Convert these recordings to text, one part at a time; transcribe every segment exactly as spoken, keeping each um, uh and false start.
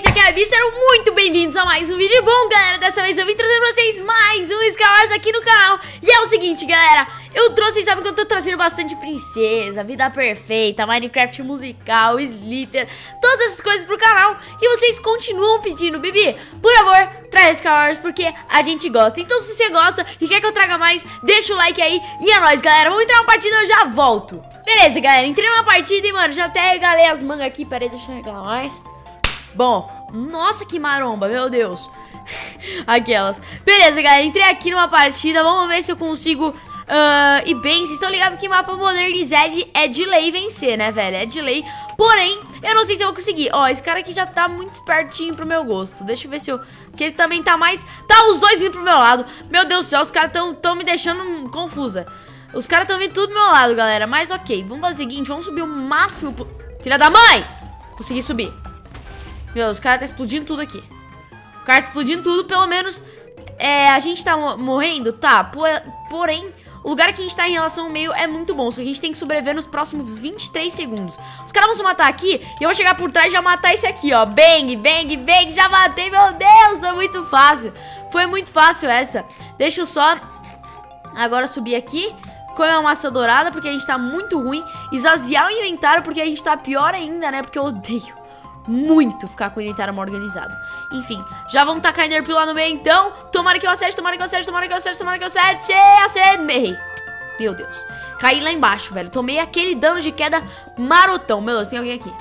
gente, aqui é a Bi, sejam muito bem-vindos a mais um vídeo. Bom, galera, dessa vez eu vim trazer pra vocês mais um Skywars aqui no canal. E é o seguinte, galera, eu trouxe, vocês sabem que eu tô trazendo bastante princesa, vida perfeita, Minecraft musical, Slither, todas essas coisas pro canal. E vocês continuam pedindo, Bibi, por favor, traz Skywars, porque a gente gosta. Então se você gosta e quer que eu traga mais, deixa o like aí. E é nóis, galera, vamos entrar numa partida, eu já volto. Beleza, galera, entrei numa partida e, mano, já até regalei as mangas aqui. Pera aí, deixa eu regalar mais. Bom, nossa, que maromba, meu Deus. Aquelas. Beleza, galera, entrei aqui numa partida. Vamos ver se eu consigo uh, ir bem. Vocês estão ligados que mapa Modernized é de lei vencer, né, velho? É de lei. Porém, eu não sei se eu vou conseguir. Ó, esse cara aqui já tá muito espertinho pro meu gosto. Deixa eu ver se eu... Que ele também tá mais... Tá os dois vindo pro meu lado. Meu Deus do céu, os caras tão, tão me deixando confusa. Os caras tão vindo tudo pro meu lado, galera. Mas ok, vamos fazer o seguinte. Vamos subir o máximo... Pro... Filha da mãe! Consegui subir. Meu, os caras tá explodindo tudo aqui. O cara tá explodindo tudo, pelo menos é, a gente tá morrendo, tá, por, porém, o lugar que a gente tá em relação ao meio é muito bom. Só que a gente tem que sobreviver nos próximos vinte e três segundos. Os caras vão se matar aqui e eu vou chegar por trás e já matar esse aqui, ó. Bang, bang, bang, já matei, meu Deus, foi muito fácil. Foi muito fácil essa. Deixa eu só agora subir aqui, comer uma maçã dourada, porque a gente tá muito ruim. Esvaziar o inventário, porque a gente tá pior ainda, né, porque eu odeio muito ficar com o inventário mal organizado. Enfim, já vamos tacar Enderpearl lá no meio, então. Tomara que eu acerte, tomara que eu acerte, tomara que eu acerte, tomara que eu acerte. Acertei. Meu Deus. Caí lá embaixo, velho. Tomei aquele dano de queda marotão. Meu Deus, tem alguém aqui.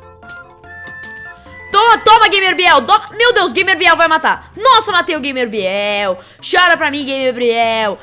Toma, toma, GamerBiel. Do... Meu Deus, GamerBiel vai matar. Nossa, matei o GamerBiel. Chora pra mim, GamerBiel.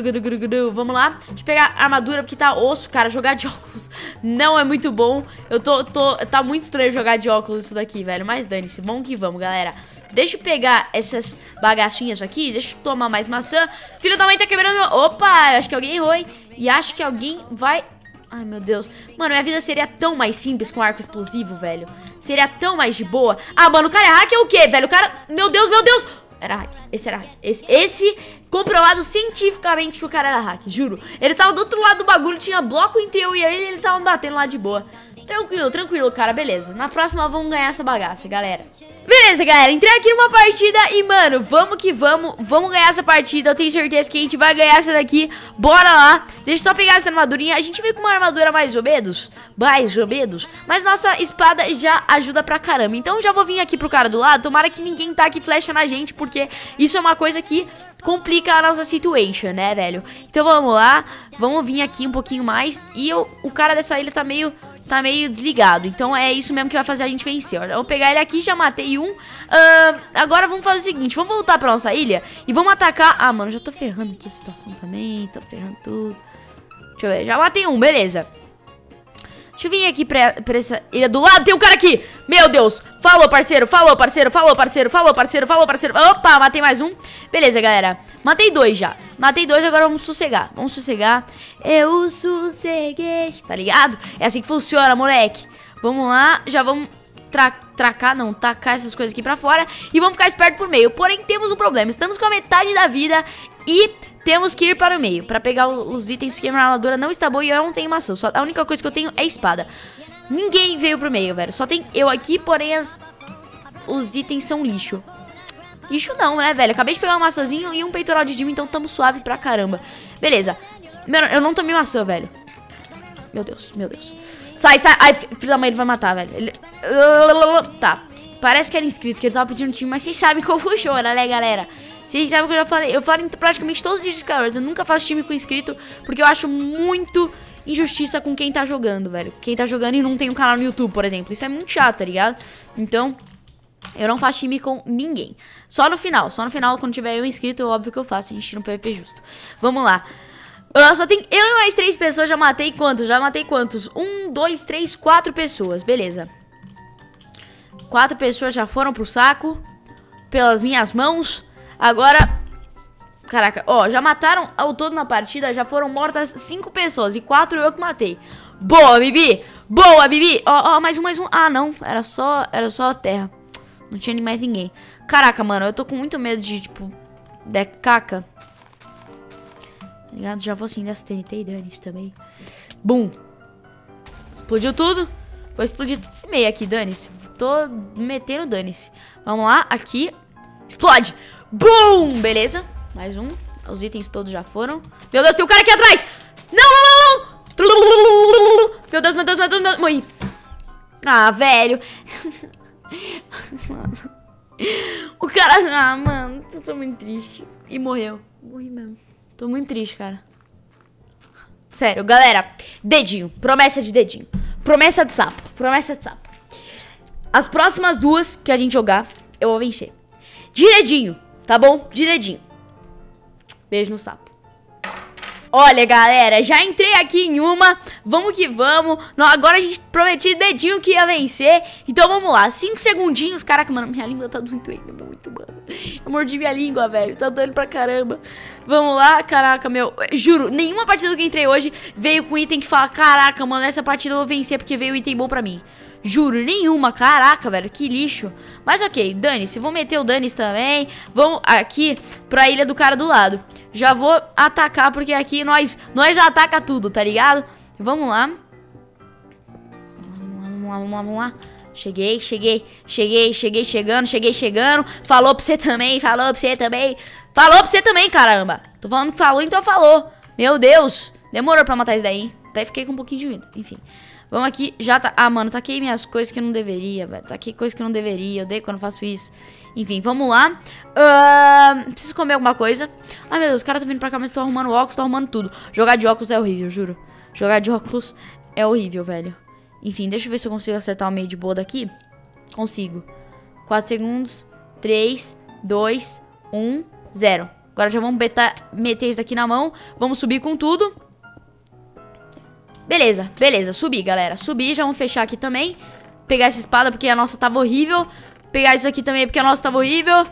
Vamos lá. Deixa eu pegar a armadura, porque tá osso, cara. Jogar de óculos não é muito bom. Eu tô, tô... Tá muito estranho jogar de óculos isso daqui, velho. Mas dane-se. Vamos que vamos, galera. Deixa eu pegar essas bagacinhas aqui. Deixa eu tomar mais maçã. Filho da mãe tá quebrando meu... Opa, acho que alguém errou, hein? E acho que alguém vai... Ai, meu Deus. Mano, minha vida seria tão mais simples com arco explosivo, velho. Seria tão mais de boa. Ah, mano, o cara é hack é o quê, velho? O cara... Meu Deus, meu Deus. Era hack. Esse era hack. Esse, esse comprovado cientificamente que o cara era hack, juro. Ele tava do outro lado do bagulho, tinha bloco entre eu e ele, ele tava me batendo lá de boa. Tranquilo, tranquilo, cara, beleza. Na próxima vamos ganhar essa bagaça, galera. Beleza, galera, entrei aqui numa partida e, mano, vamos que vamos. Vamos ganhar essa partida, eu tenho certeza que a gente vai ganhar essa daqui. Bora lá, deixa eu só pegar essa armadurinha. A gente veio com uma armadura mais ou menos, mais ou menos, mas nossa espada já ajuda pra caramba. Então já vou vir aqui pro cara do lado, tomara que ninguém taque flecha na gente, porque isso é uma coisa que complica a nossa situation, né, velho? Então vamos lá, vamos vir aqui um pouquinho mais. E eu, o cara dessa ilha tá meio... Tá meio desligado, então é isso mesmo que vai fazer a gente vencer. Olha, eu vou pegar ele aqui, já matei um. uh, Agora vamos fazer o seguinte, vamos voltar pra nossa ilha e vamos atacar. Ah, mano, já tô ferrando aqui a situação também. Tô ferrando tudo. Deixa eu ver, já matei um, beleza. Deixa eu vir aqui pra, pra essa ilha do lado. Tem um cara aqui, meu Deus. Falou, parceiro, falou, parceiro, falou, parceiro, falou, parceiro, falou, parceiro. Opa, matei mais um. Beleza, galera, matei dois já. Matei dois, agora vamos sossegar. Vamos sossegar. Eu sosseguei, tá ligado? É assim que funciona, moleque. Vamos lá, já vamos tra tracar, não, tacar essas coisas aqui pra fora. E vamos ficar esperto por meio. Porém, temos um problema, estamos com a metade da vida e... temos que ir para o meio, para pegar os itens, porque a minha armadura não está boa e eu não tenho maçã. Só, a única coisa que eu tenho é espada. Ninguém veio pro meio, velho. Só tem eu aqui, porém as, os itens são lixo. Lixo não, né, velho? Acabei de pegar um maçãzinho e um peitoral de Jimmy, então tamo suave pra caramba. Beleza. Meu, eu não tomei maçã, velho. Meu Deus, meu Deus. Sai, sai. Ai, filho da mãe, ele vai matar, velho. Ele... Tá. Parece que era inscrito, que ele tava pedindo time, mas vocês sabem como funciona, né, galera? Vocês sabem que eu já falei, eu falo em praticamente todos os vídeos de Skywars. Eu nunca faço time com inscrito, porque eu acho muito injustiça com quem tá jogando, velho. Quem tá jogando e não tem um canal no YouTube, por exemplo. Isso é muito chato, tá ligado? Então, eu não faço time com ninguém. Só no final, só no final, quando tiver eu inscrito, é óbvio que eu faço. A gente tira um P V P justo. Vamos lá. Eu só tem eu e mais três pessoas, já matei quantos? Já matei quantos? Um, dois, três, quatro pessoas, beleza. Quatro pessoas já foram pro saco pelas minhas mãos. Agora, caraca, ó, já mataram ao todo na partida, já foram mortas cinco pessoas e quatro eu que matei. Boa, Bibi! Boa, Bibi! Ó, ó, mais um, mais um. Ah, não, era só, era só a terra. Não tinha nem mais ninguém. Caraca, mano, eu tô com muito medo de, tipo, de caca. Tá ligado? Já vou assim, dessa T N T e dane-se também. Bum! Explodiu tudo. Vou explodir tudo esse meio aqui, dane-se. Tô metendo dane-se. Vamos lá, aqui. Explode! Bum! Beleza. Mais um. Os itens todos já foram. Meu Deus, tem um cara aqui atrás! Não, não, não, não! Meu Deus, meu Deus, meu Deus, meu Deus. Morri. Ah, velho. Mano. O cara... Ah, mano. Eu tô muito triste. E morreu. Morri mesmo. Tô muito triste, cara. Sério, galera. Dedinho. Promessa de dedinho. Promessa de sapo. Promessa de sapo. As próximas duas que a gente jogar, eu vou vencer. De dedinho. Tá bom? De dedinho. Beijo no sapo. Olha, galera, já entrei aqui em uma. Vamos que vamos. Não, agora a gente prometi dedinho que ia vencer. Então vamos lá, cinco segundinhos. Caraca, mano, minha língua tá muito doendo, muito, mano. Eu mordi minha língua, velho, tá doendo pra caramba. Vamos lá, caraca, meu. Juro, nenhuma partida que eu entrei hoje veio com item que fala: caraca, mano, essa partida eu vou vencer porque veio item bom pra mim. Juro, nenhuma, caraca, velho, que lixo. Mas ok, dane-se, vou meter o dane-se também. Vamos aqui pra ilha do cara do lado. Já vou atacar, porque aqui nós, nós já ataca tudo, tá ligado? Vamos lá. Vamos lá, vamos lá, vamos lá, vamos lá. Cheguei, cheguei, cheguei, cheguei, chegando, cheguei, chegando. Falou pra você também, falou pra você também. Falou pra você também, caramba. Tô falando que falou, então falou. Meu Deus, demorou pra matar isso daí, hein? Até fiquei com um pouquinho de medo, enfim. Vamos aqui, já tá... Ah, mano, taquei minhas coisas que eu não deveria, velho. Taquei coisas que eu não deveria, eu odeio quando eu faço isso. Enfim, vamos lá. uh, Preciso comer alguma coisa. Ai, meu Deus, os caras estão vindo pra cá, mas tô arrumando óculos, tô arrumando tudo. Jogar de óculos é horrível, juro. Jogar de óculos é horrível, velho. Enfim, deixa eu ver se eu consigo acertar o meio de boa daqui. Consigo. quatro segundos. três, dois, um, zero. Agora já vamos betar, meter isso daqui na mão. Vamos subir com tudo. Beleza, beleza, subi, galera. Subi, já vamos fechar aqui também. Pegar essa espada porque a nossa tava horrível. Pegar isso aqui também porque a nossa tava horrível.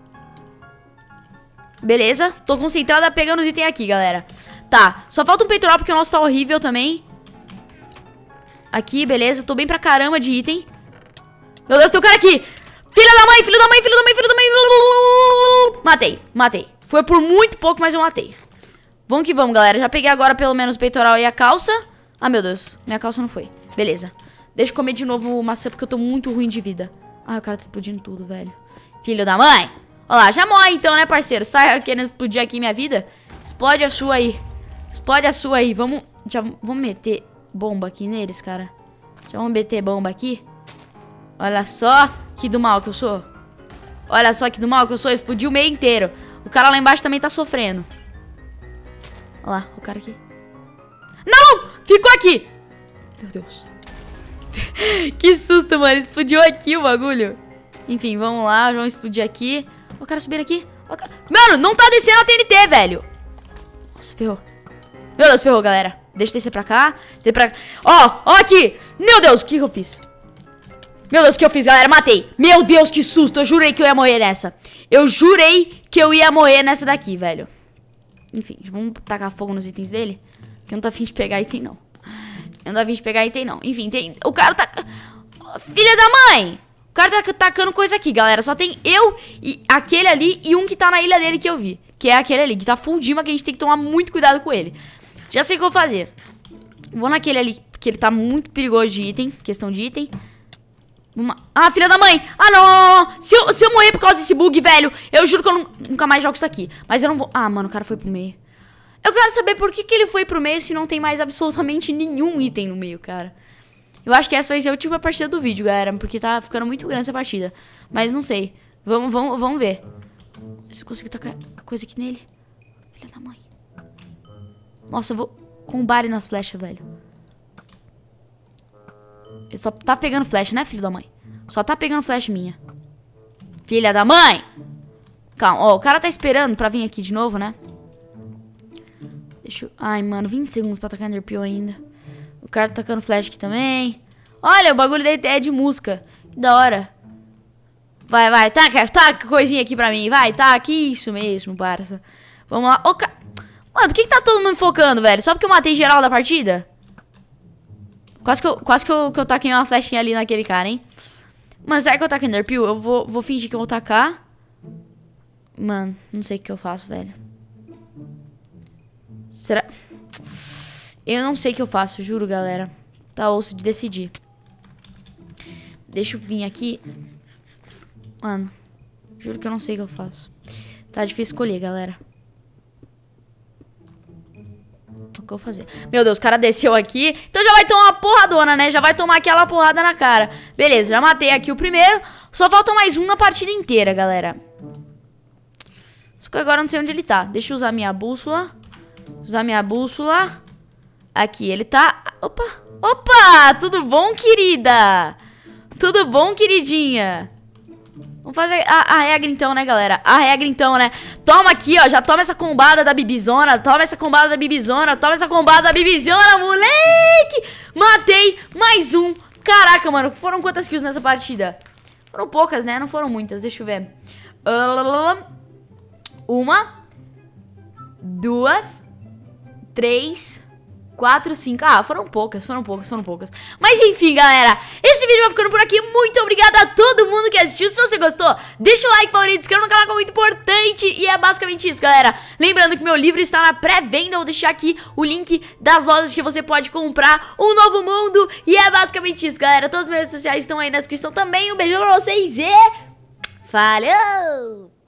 Beleza, tô concentrada pegando os itens aqui, galera. Tá, só falta um peitoral porque o nosso tá horrível também. Aqui, beleza, tô bem pra caramba de item. Meu Deus, tem um cara aqui. Filha da mãe, filho da mãe, filho da mãe, filho da mãe. Matei, matei. Foi por muito pouco, mas eu matei. Vamos que vamos, galera. Já peguei agora pelo menos o peitoral e a calça. Ah, meu Deus. Minha calça não foi. Beleza. Deixa eu comer de novo maçã porque eu tô muito ruim de vida. Ah, o cara tá explodindo tudo, velho. Filho da mãe. Olha lá, já morre então, né, parceiro? Você tá querendo explodir aqui minha vida? Explode a sua aí. Explode a sua aí. Vamos, já vamos meter bomba aqui neles, cara. Já vamos meter bomba aqui. Olha só que do mal que eu sou. Olha só que do mal que eu sou. Explodiu o meio inteiro. O cara lá embaixo também tá sofrendo. Olha lá, o cara aqui. Não! Ficou aqui! Meu Deus. Que susto, mano. Explodiu aqui o bagulho. Enfim, vamos lá. Vamos explodir aqui. Ó, o cara subir aqui. Ó, cara... Mano, não tá descendo a T N T, velho. Nossa, ferrou. Meu Deus, ferrou, galera. Deixa eu descer pra cá. Descer pra cá. Ó, ó aqui. Meu Deus, o que que eu fiz? Meu Deus, o que eu fiz, galera? Matei. Meu Deus, que susto. Eu jurei que eu ia morrer nessa. Eu jurei que eu ia morrer nessa daqui, velho. Enfim, vamos tacar fogo nos itens dele. Que eu não tô afim de pegar item, não. Eu não tô afim de pegar item, não. Enfim, tem... O cara tá... Filha da mãe! O cara tá tacando coisa aqui, galera. Só tem eu e aquele ali e um que tá na ilha dele que eu vi. Que é aquele ali, que tá full dima, que a gente tem que tomar muito cuidado com ele. Já sei o que eu vou fazer. Vou naquele ali, porque ele tá muito perigoso de item. Questão de item. Uma... Ah, filha da mãe! Ah, não, não, não. Se, eu, se eu morrer por causa desse bug, velho, eu juro que eu não, nunca mais jogo isso daqui. Mas eu não vou... Ah, mano, o cara foi pro meio. Eu quero saber por que, que ele foi pro meio se não tem mais absolutamente nenhum item no meio, cara. Eu acho que essa vai ser a última partida do vídeo, galera, porque tá ficando muito grande essa partida. Mas não sei. Vamos, vamos, vamos ver. Se eu consigo tacar coisa aqui nele. Filha da mãe. Nossa, eu vou combare nas flechas, velho. Ele só tá pegando flecha, né, filho da mãe? Só tá pegando flecha minha. Filha da mãe! Calma, ó, o cara tá esperando pra vir aqui de novo, né? Deixa eu... Ai, mano, vinte segundos pra atacar Enderpeel ainda. O cara tá tacando flash aqui também. Olha, o bagulho dele é de música. Que da hora. Vai, vai, taca, taca coisinha aqui pra mim. Vai, taca, isso mesmo, parça. Vamos lá. Ô, ca... Mano, por que que tá todo mundo focando, velho? Só porque eu matei geral da partida? Quase que eu, quase que eu, que eu taquei uma flechinha ali naquele cara, hein? Mano, será que eu taco Enderpeel? Eu vou, vou fingir que eu vou tacar. Mano, não sei o que eu faço, velho. Será... Eu não sei o que eu faço, juro, galera. Tá osso de decidir. Deixa eu vir aqui. Mano, juro que eu não sei o que eu faço. Tá difícil escolher, galera. O que eu vou fazer? Meu Deus, o cara desceu aqui. Então já vai tomar uma porradona, né? Já vai tomar aquela porrada na cara. Beleza, já matei aqui o primeiro. Só falta mais um na partida inteira, galera. Só que agora eu não sei onde ele tá. Deixa eu usar minha bússola. Usar minha bússola. Aqui, ele tá... Opa! Opa! Tudo bom, querida? Tudo bom, queridinha? Vamos fazer a, a regra então, né, galera? A regra então, né? Toma aqui, ó. Já toma essa combada da bibizona. Toma essa combada da bibizona. Toma essa combada da bibizona, moleque! Matei mais um. Caraca, mano. Foram quantas kills nessa partida? Foram poucas, né? Não foram muitas. Deixa eu ver. Uma. Duas. Três. Quatro, cinco. Ah, foram poucas, foram poucas, foram poucas. Mas enfim, galera, esse vídeo vai ficando por aqui. Muito obrigada a todo mundo que assistiu. Se você gostou, deixa o like, favorito, inscreva no canal que é muito importante. E é basicamente isso, galera. Lembrando que meu livro está na pré-venda. Vou deixar aqui o link das lojas que você pode comprar Um Novo Mundo. E é basicamente isso, galera. Todas as minhas redes sociais estão aí na descrição também. Um beijo pra vocês e... Falou!